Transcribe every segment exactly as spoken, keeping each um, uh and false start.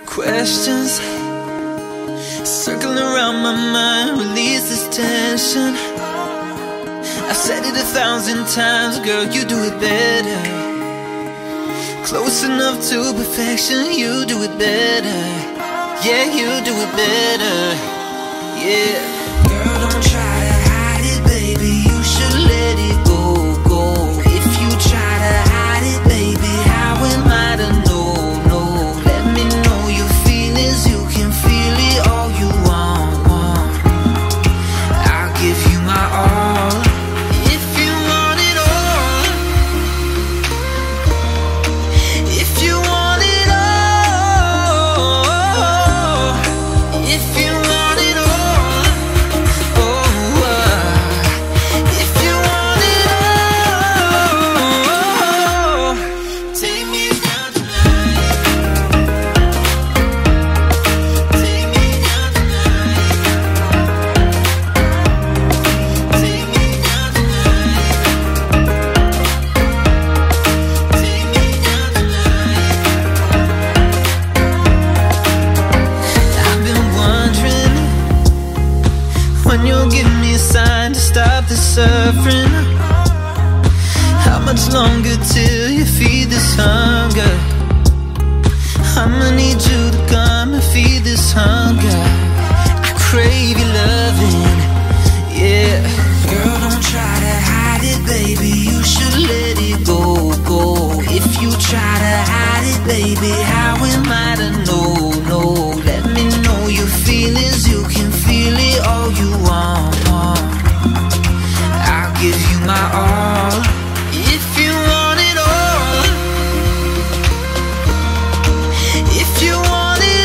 Questions circling around my mind, release this tension. I said it a thousand times, girl, you do it better. Close enough to perfection, you do it better. Yeah, you do it better. Yeah. Girl, don't try to hide it, baby, you should let it go, go. If you try to hide it, baby, how am I to know, no? Let me know your feelings, you can feel it all you want, want. I'll give you my all. If you want it all, if you want it all, if you want it all, oh, uh, if you want it all, take me down tonight, take me down tonight, take me down tonight, take me down tonight. I've been wondering when you'll give me a sign to stop the suffering. How much longer till you feed this hunger? I'ma need you to come and feed this hunger. I crave your loving, yeah. Girl, don't try to hide it, baby, you should let it go, go. If you try to hide it, baby, how am I to know, no? Let me know your feelings, you can feel it all you want, want. I'll give you my all. If you want it all, if you want it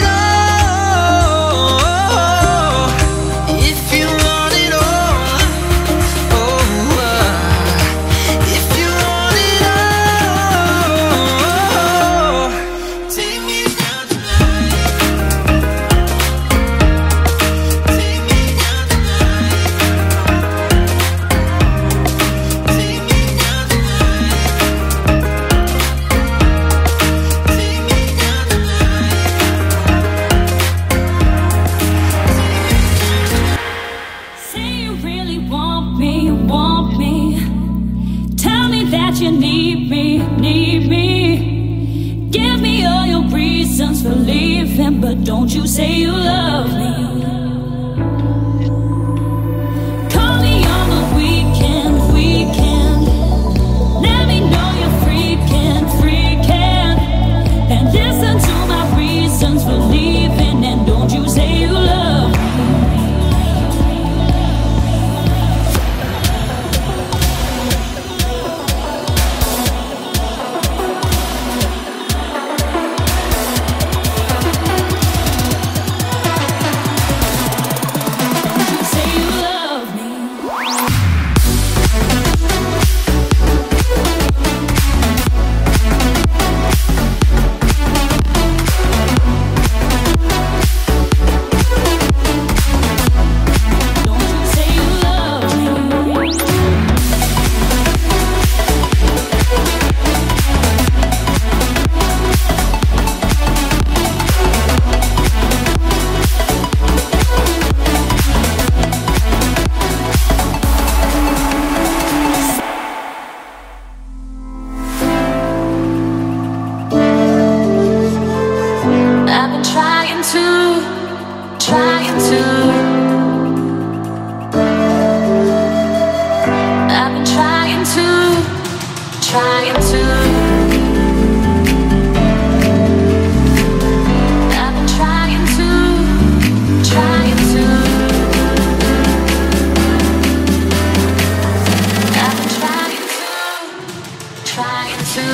all, if you want it all, oh, uh, if you want it all, take me down tonight, take me down tonight, take me down tonight, take me down tonight. Say you really want me, want me. Tell me that you need me, need me. Give me all your reasons for leaving, but don't you say you love me. Call me on the weekend, weekend. Let me know you're freaking, freaking. And listen to my reasons for leaving, and don't you say you love me. Say you love me. Don't you say you love me. I've been trying to, trying to. I've been trying to, trying to. I've been trying to, trying to. I've been trying to, trying to.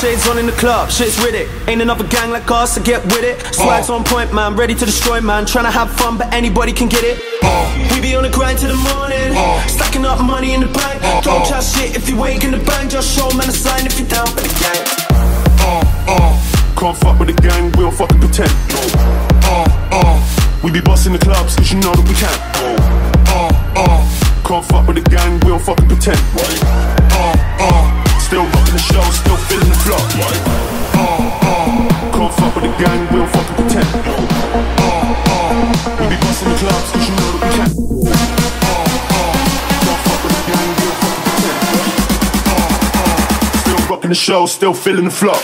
shades on in the club, shit's with it. Ain't another gang like us, so get with it. Swag's on point, man, ready to destroy, man. Tryna have fun, but anybody can get it. We be on the grind till the morning, stacking up money in the bank. Don't chat shit if you ain't in the bank. Just show man a sign if you're down for the gang. Can't fuck with the gang, we don't fucking pretend. We be bossing the clubs, cause you know that we can. Can't fuck with the gang, we don't fucking pretend. Still rocking the show, still feeling the flow. Can't fuck with the gang, we don't fucking pretend. We be bossing the clubs, cause you know that we can. Can't fuck with the gang, we don't fucking pretend. Still rocking the show, still feeling the flow.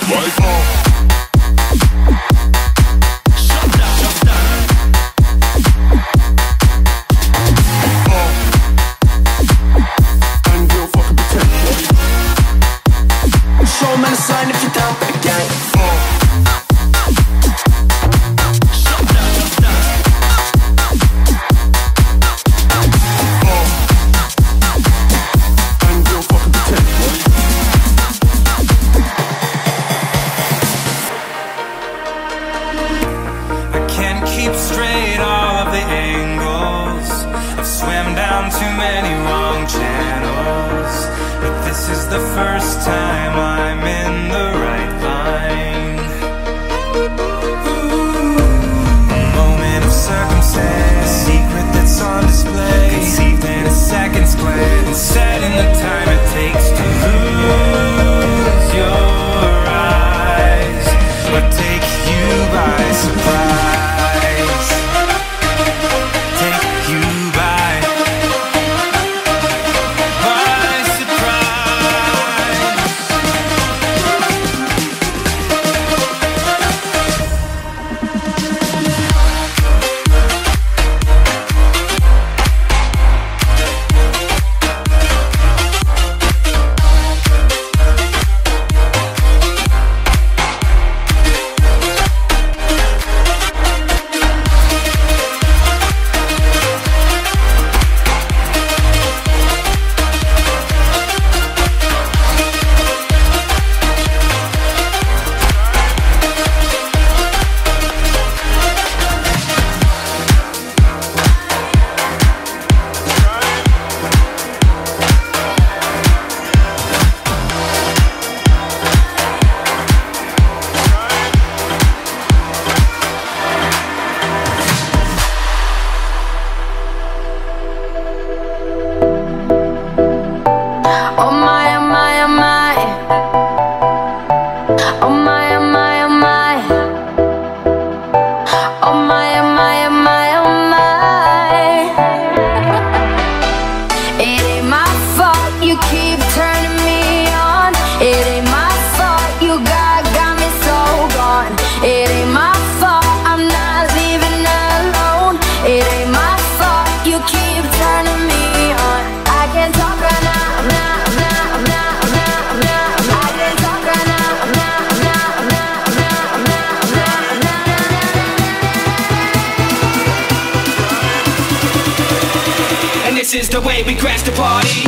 This is the way we crash the party.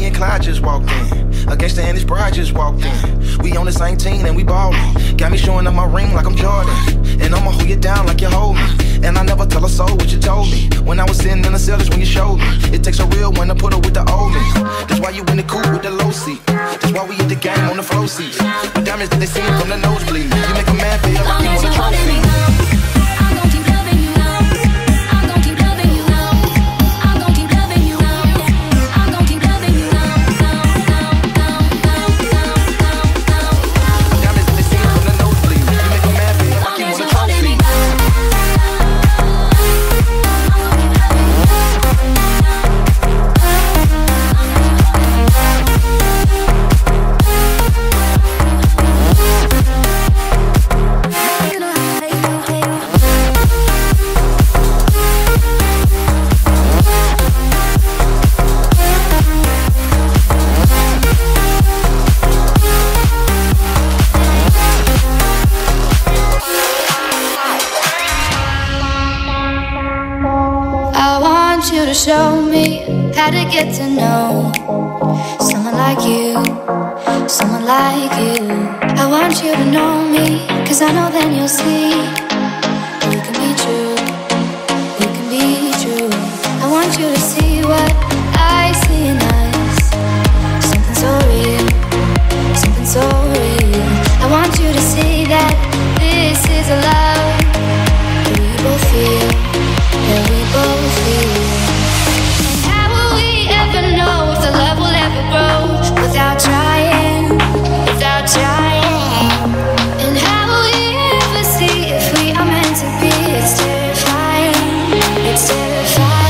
and Clyde just walked in. A gangster and his bride just walked in. We on the same team and we ballin'. Got me showing up my ring like I'm Jordan. And I'ma hold you down like you hold me. And I never tell a soul what you told me. When I was sitting in the cell, that's when you showed me. It takes a real one to put her with the old me. That's why you in the coupe with the low seat. That's why we hit the game on the flow seats. The diamonds that they see from the nosebleed. You make a man feel like you want a trophy. To show me how to get to know someone like you, someone like you. I want you to know me, cause I know then you'll see we can be true, we can be true. I want you to see what I see in us, something so real, something so real. I want you to see that this is a love that we both feel, that we both feel. Know if the love will ever grow without trying, without trying. And how will we ever see if we are meant to be? It's terrifying, it's terrifying.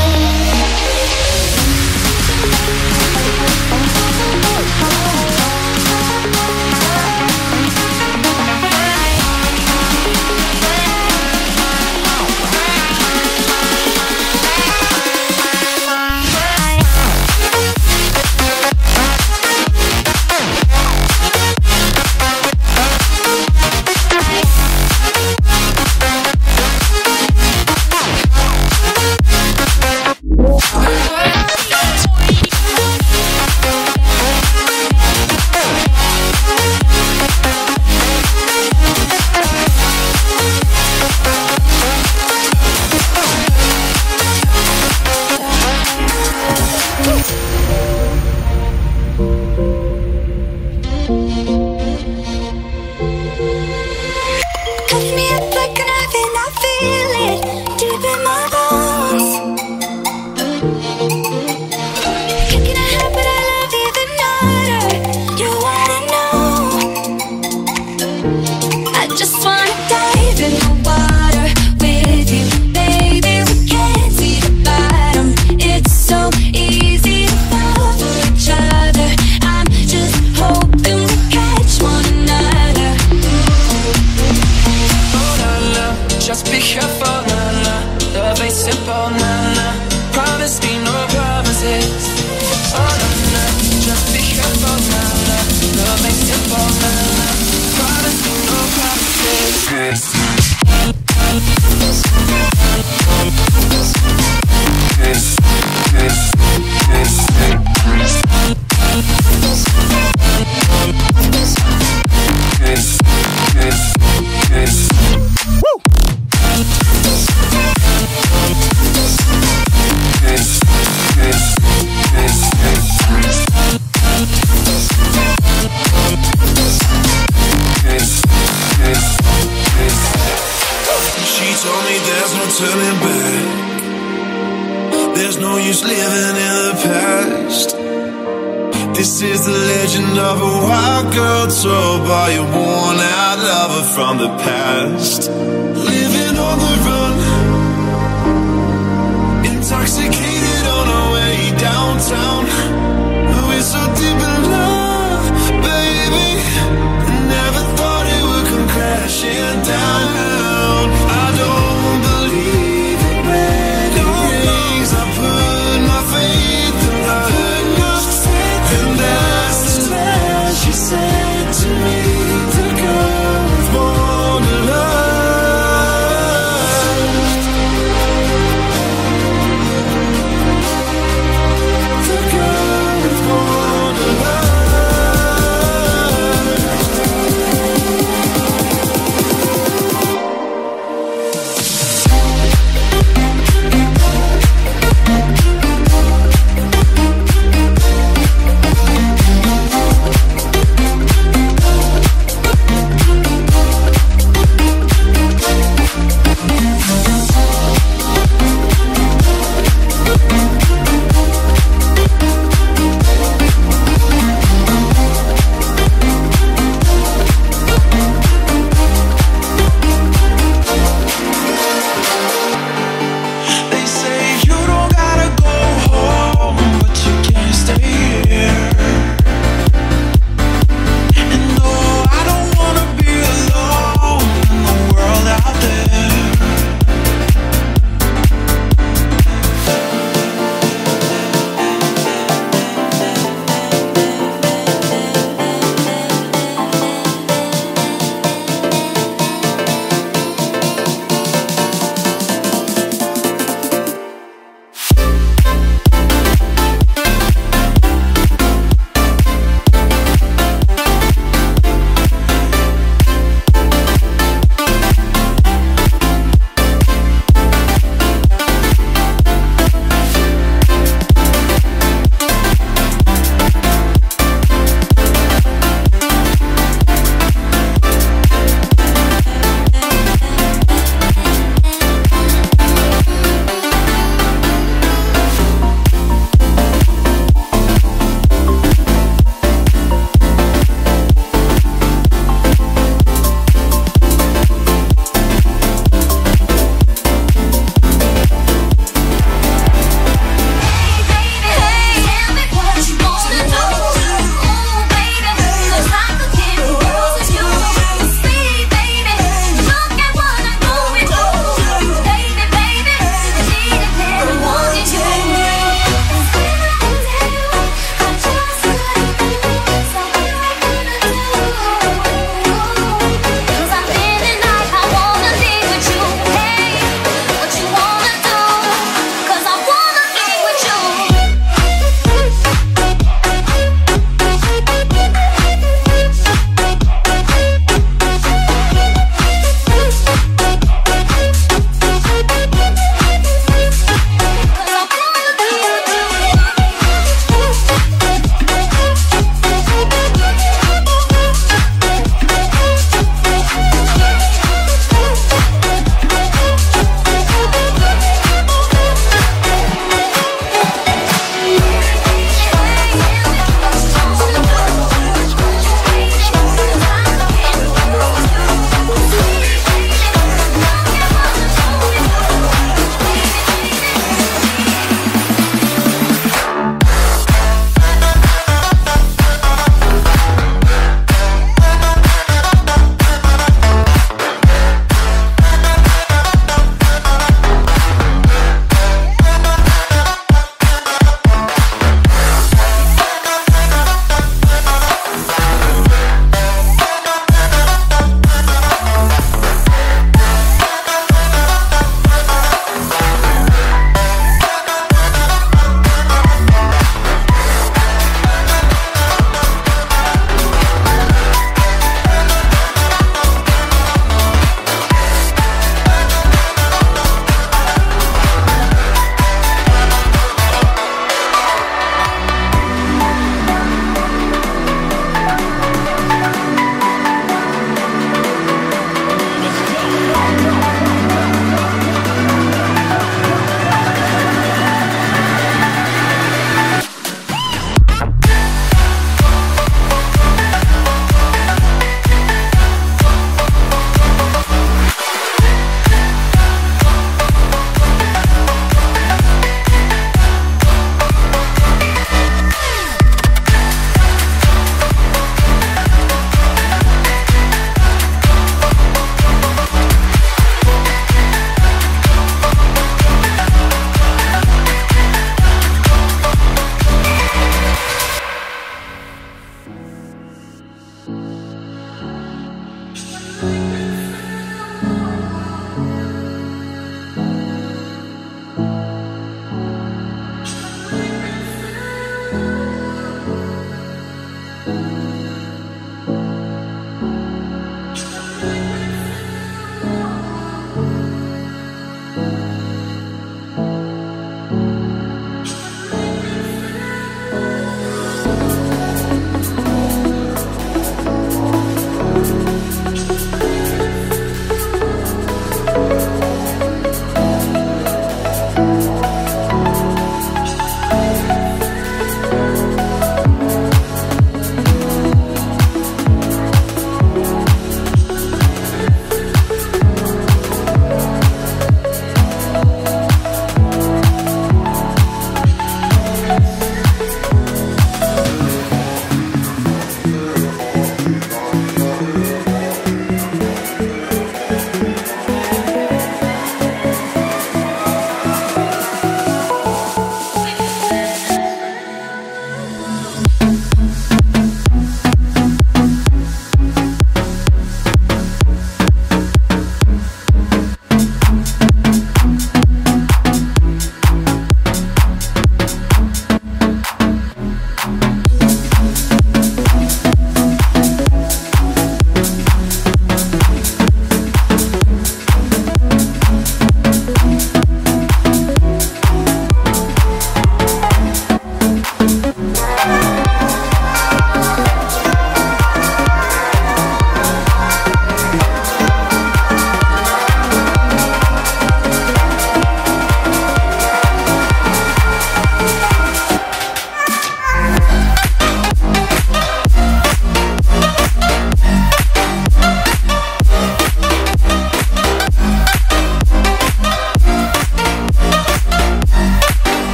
Girl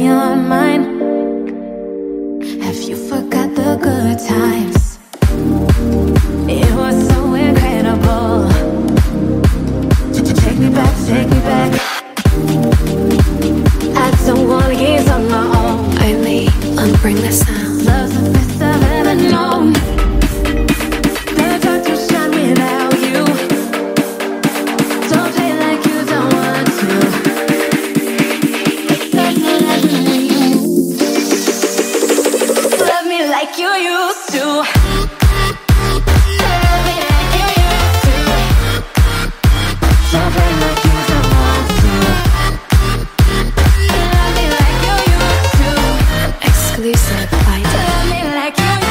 your mind? Have you forgot the good times? It was so incredible. Take me back, take me back. I don't wanna gaze on my own. Only unbring the sound. Love's the best I've ever known. Never got to shine without you. Don't play like you don't want to. Love me like you used to. Love me like you used to. Don't play like you don't want to. Love me like you used to. Exclusive by Love me like you used to.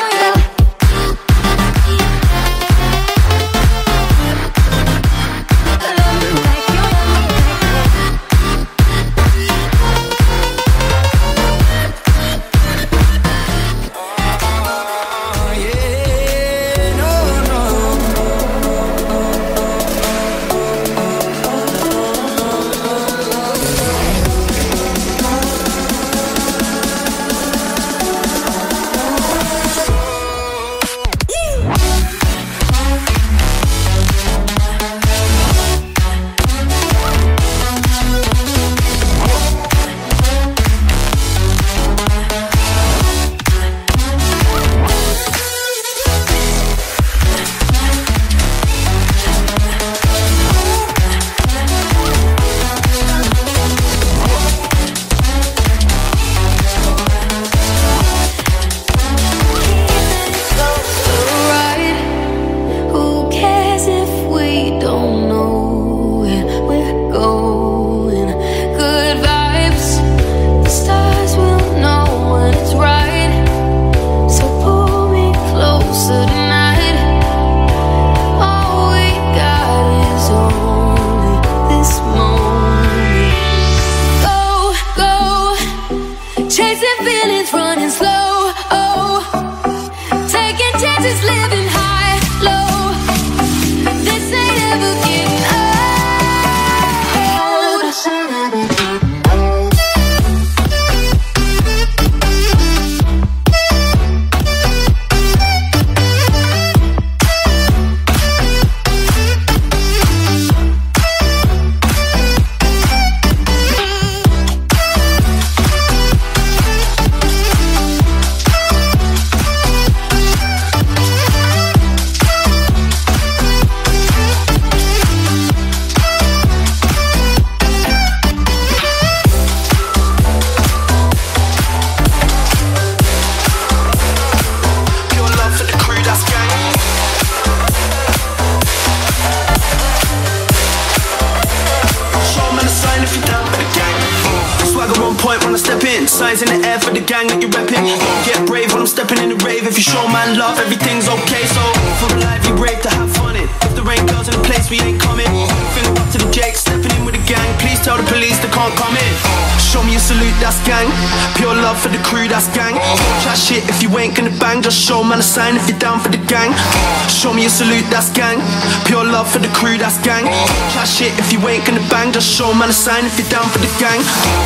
Signs in the air for the gang that you're repping. Get brave when I'm stepping in the rave. If you show man love, everything's okay. So from a lively rave to have fun in. If there ain't girls in the place, we ain't coming. Finger up to the Jake, stepping in with the gang. Please tell the police they can't come in. Show me a salute, that's gang. Pure love for the crew, that's gang. Chat shit if you ain't gonna bang. Just show man a sign if you're down for the gang. Show me a salute, that's gang. Pure love for the crew, that's gang. Chat shit if you ain't gonna bang. Just show man a sign if you're down for the gang.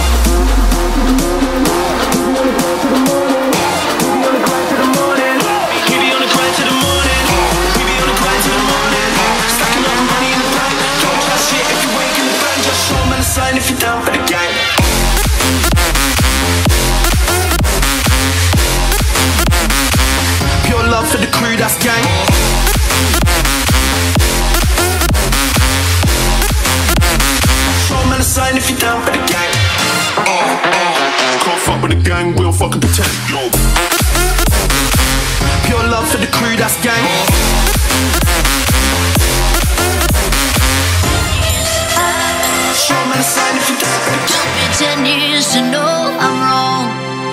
Sign if you're down for the gang. Pure love for the crew, that's gang. Show man a sign if you're down for the gang. Can't fuck with the gang, we'll fucking pretend. Yo. Pure love for the crew, that's gang. Show me the sign if you don't. Took me ten years to know I'm wrong.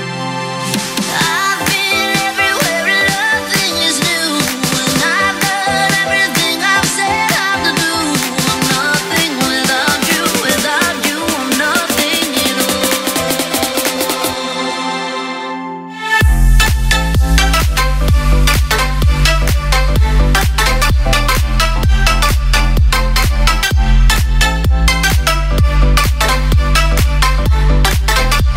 I've been everywhere and nothing is new. And I've done everything I've said how to do. I'm nothing without you, without you I'm nothing at all.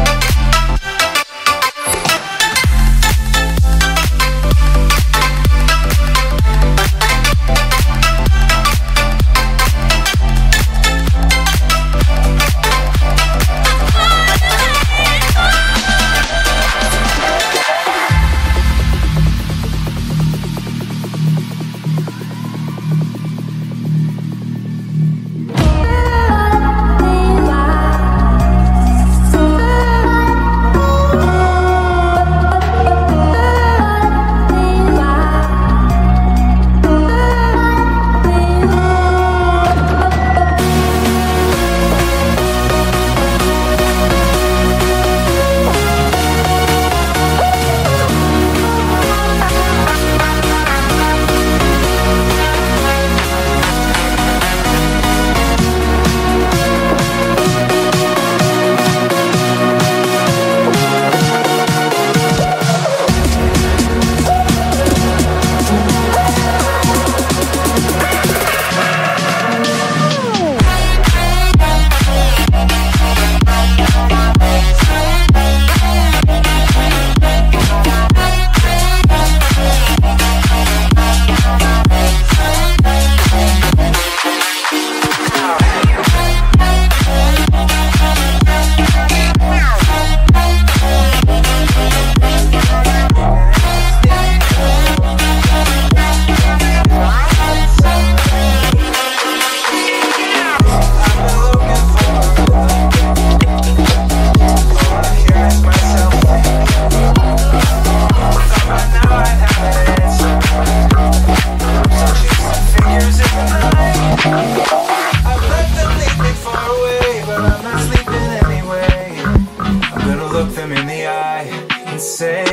way, I'm gonna look them in the eye and say,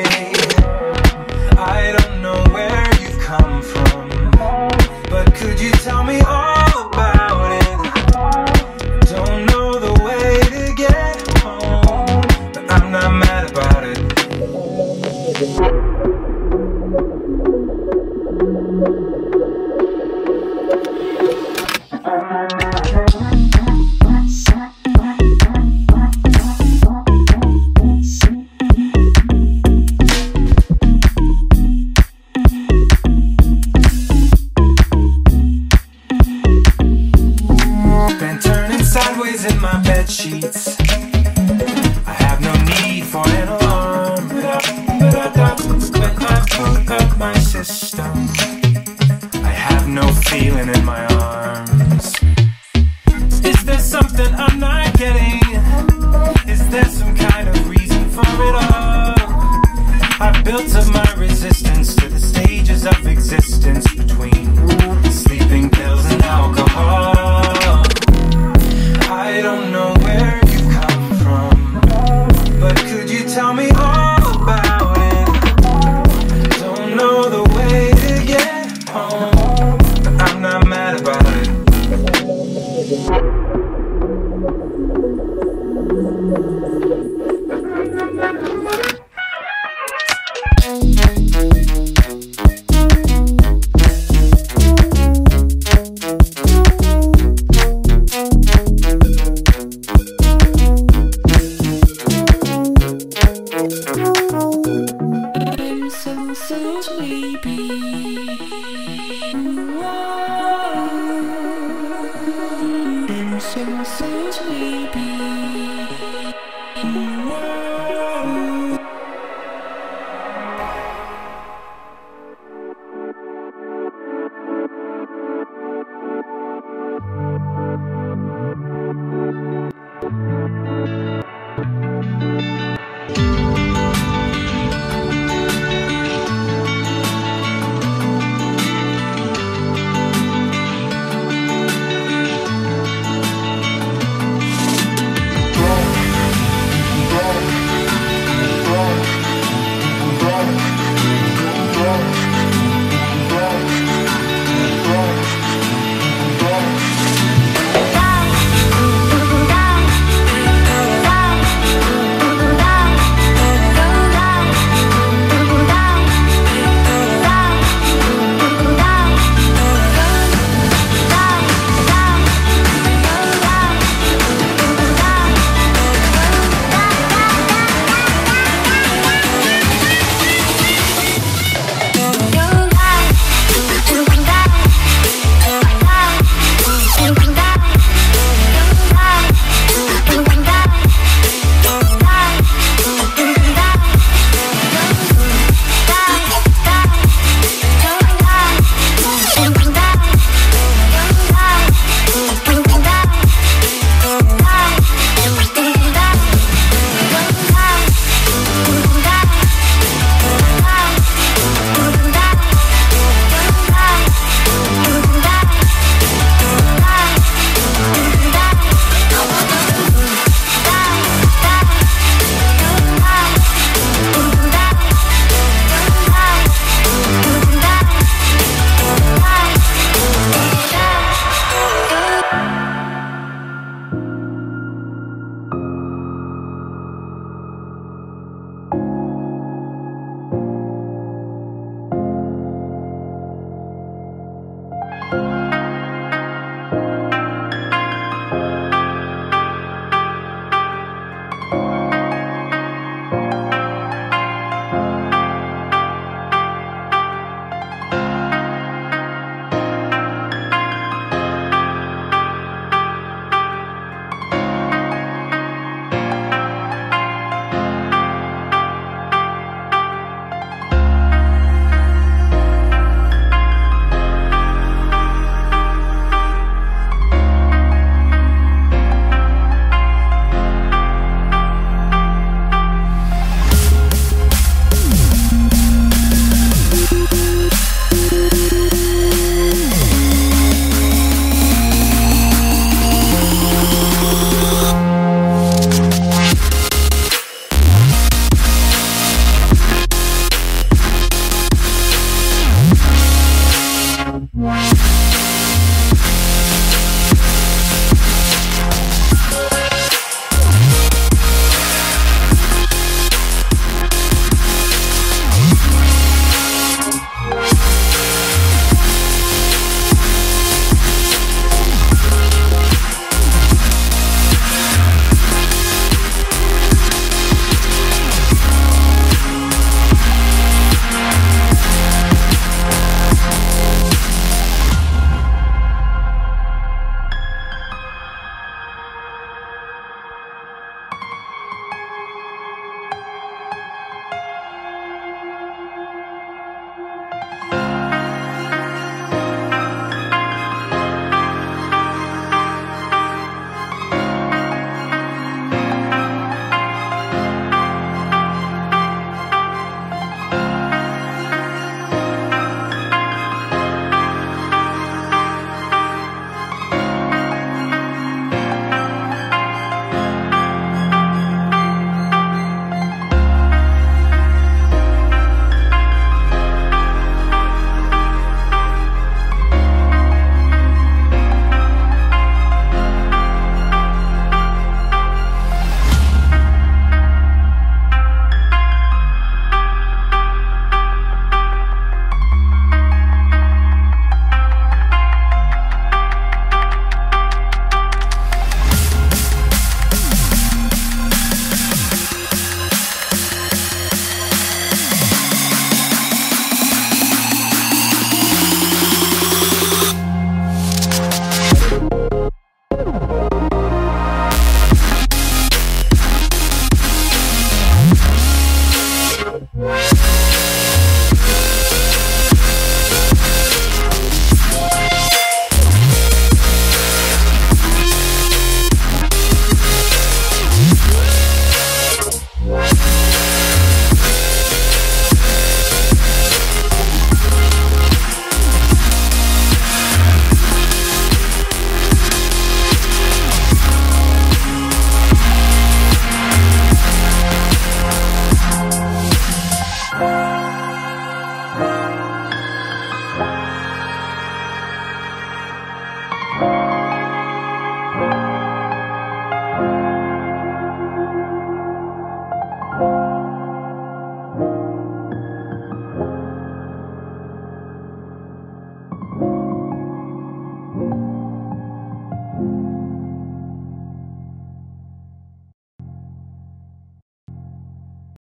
I don't know where you've come from, but could you tell me all about it? Don't know the way to get home, but I'm not mad about it. Been turning sideways in my bed sheets. I have no need for an alarm. When I put up my system, I have no feeling in my arms. Is there something I'm not getting? Is there some kind of reason for it all? I've built up my resistance to the stages of existence between sleeping pills and alcohol. I don't know where you come from, but could you tell me all about it? Don't know the way to get home, but I'm not mad about it. I'm so, so sleepy. I'm so, so sleepy.